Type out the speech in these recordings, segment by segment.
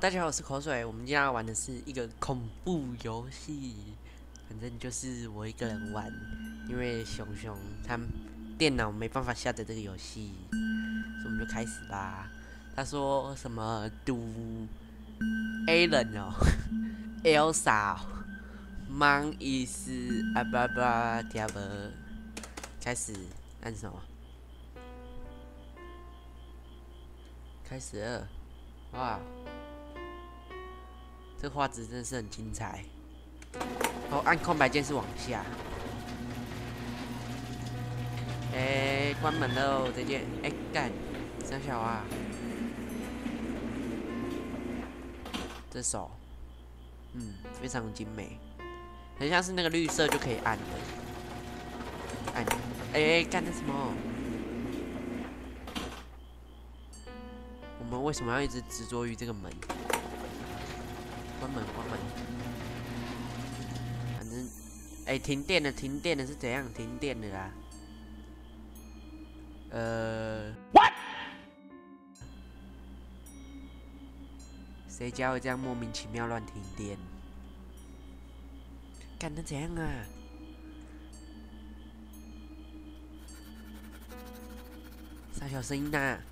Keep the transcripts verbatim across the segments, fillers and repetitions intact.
大家好，我是口水。我们今天要玩的是一个恐怖游戏，反正就是我一个人玩，因为熊熊他电脑没办法下载这个游戏，所以我们就开始吧。他说什么赌 A 人哦，Elsa 哦 Mon is 啊吧吧 d i a b 开始按什么？开始了，哇！这画质真的是很精彩。哦，按空白键是往下。哎、欸，关门喽，再见。哎、欸，干，三小啊，这手，嗯，非常精美，很像是那个绿色就可以按的。按，哎、欸，干、欸、那什么？我们为什么要一直执着于这个门？关门，关门。反正，哎、欸，停电了，停电了是怎样？停电了啦。呃 ，what？ 谁家会这样莫名其妙乱停电？干成怎样啊？啥小声音呐、啊？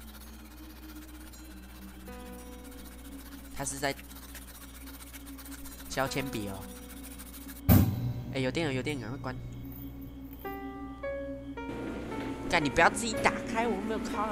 他是在削铅笔哦。哎、欸，有电了，有电，赶快关！干，你不要自己打开，我没有靠。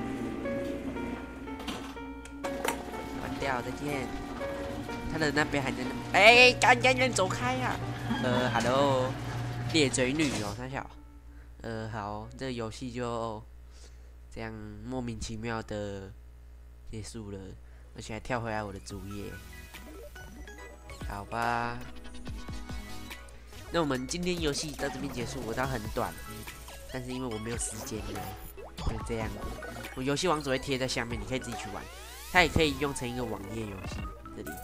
关掉，再见。他的那边还在那。哎、欸，干干干，走开呀、啊！呃，hello， 裂嘴女哦，三小。呃，好，这个游戏就这样莫名其妙的结束了，而且还跳回来我的主页。好吧，那我们今天游戏到这边结束，我知道很短，但是因为我没有时间了，就这样。我游戏网址会贴在下面，你可以自己去玩。它也可以用成一个网页游戏，这里，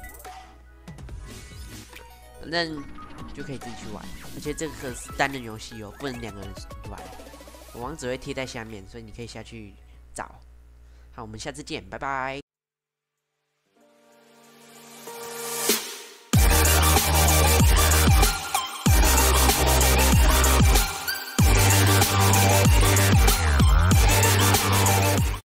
反正就可以自己去玩。而且这个是单人游戏哦，不能两个人玩。我网址会贴在下面，所以你可以下去找。好，我们下次见，拜拜。